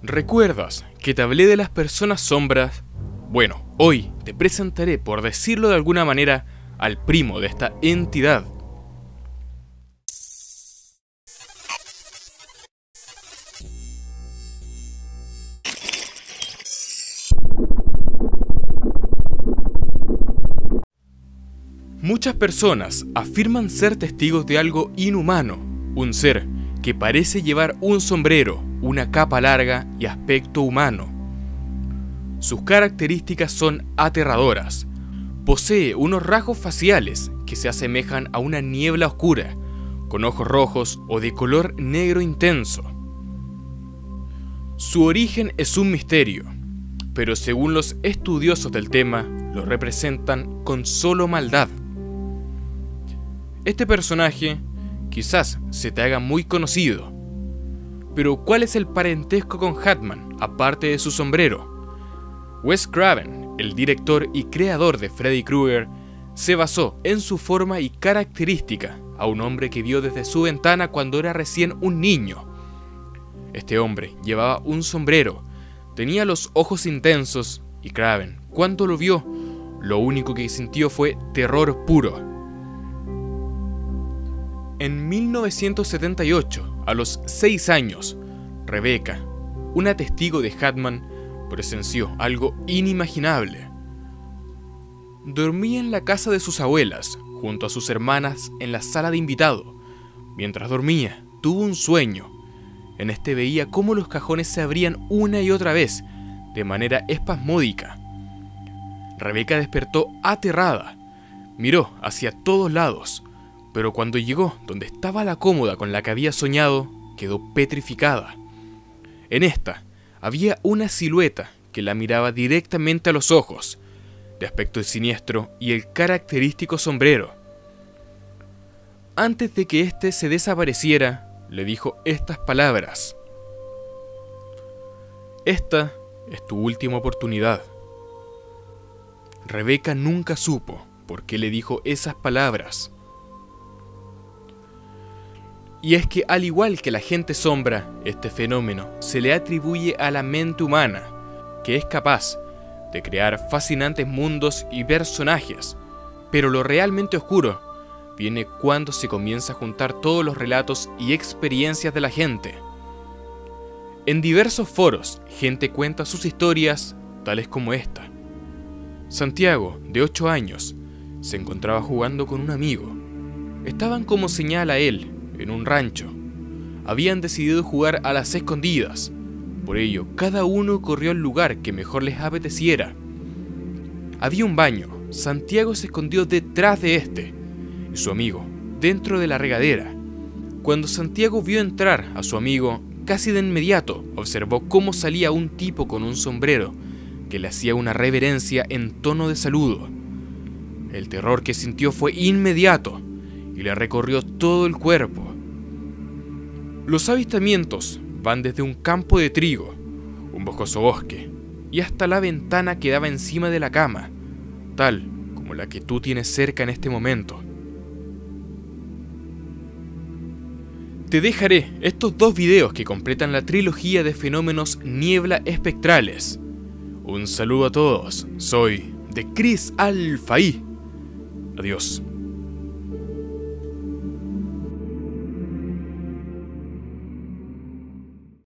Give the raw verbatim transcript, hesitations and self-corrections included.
¿Recuerdas que te hablé de las personas sombras? Bueno, hoy te presentaré, por decirlo de alguna manera, al primo de esta entidad. Muchas personas afirman ser testigos de algo inhumano, un ser que parece llevar un sombrero, una capa larga y aspecto humano. Sus características son aterradoras. Posee unos rasgos faciales que se asemejan a una niebla oscura, con ojos rojos o de color negro intenso. Su origen es un misterio, pero según los estudiosos del tema, lo representan con solo maldad. Este personaje quizás se te haga muy conocido, pero ¿cuál es el parentesco con Hatman, aparte de su sombrero? Wes Craven, el director y creador de Freddy Krueger, se basó en su forma y característica a un hombre que vio desde su ventana cuando era recién un niño. Este hombre llevaba un sombrero, tenía los ojos intensos y Craven, cuando lo vio, lo único que sintió fue terror puro. En mil novecientos setenta y ocho, a los seis años, Rebecca, una testigo de Hatman, presenció algo inimaginable. Dormía en la casa de sus abuelas, junto a sus hermanas en la sala de invitado. Mientras dormía, tuvo un sueño. En este veía cómo los cajones se abrían una y otra vez, de manera espasmódica. Rebecca despertó aterrada. Miró hacia todos lados, pero cuando llegó donde estaba la cómoda con la que había soñado, quedó petrificada. En esta había una silueta que la miraba directamente a los ojos, de aspecto siniestro y el característico sombrero. Antes de que éste se desapareciera, le dijo estas palabras: "Esta es tu última oportunidad". Rebecca nunca supo por qué le dijo esas palabras. Y es que, al igual que la gente sombra, este fenómeno se le atribuye a la mente humana, que es capaz de crear fascinantes mundos y personajes. Pero lo realmente oscuro viene cuando se comienza a juntar todos los relatos y experiencias de la gente. En diversos foros, gente cuenta sus historias, tales como esta. Santiago, de ocho años, se encontraba jugando con un amigo. Estaban, como señala él, en un rancho. Habían decidido jugar a las escondidas. Por ello, cada uno corrió al lugar que mejor les apeteciera. Había un baño. Santiago se escondió detrás de este, y su amigo dentro de la regadera. Cuando Santiago vio entrar a su amigo, casi de inmediato observó cómo salía un tipo con un sombrero que le hacía una reverencia en tono de saludo. El terror que sintió fue inmediato y le recorrió todo el cuerpo. Los avistamientos van desde un campo de trigo, un boscoso bosque, y hasta la ventana que daba encima de la cama, tal como la que tú tienes cerca en este momento. Te dejaré estos dos videos que completan la trilogía de fenómenos niebla espectrales. Un saludo a todos, soy de Chris Alfaí. Adiós.